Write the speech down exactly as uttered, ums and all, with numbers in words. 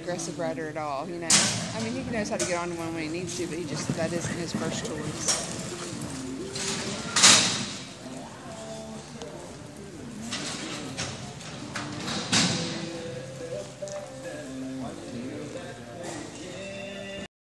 aggressive rider at all, you know. I mean, he knows how to get on one when he needs to, but he just, that isn't his first choice.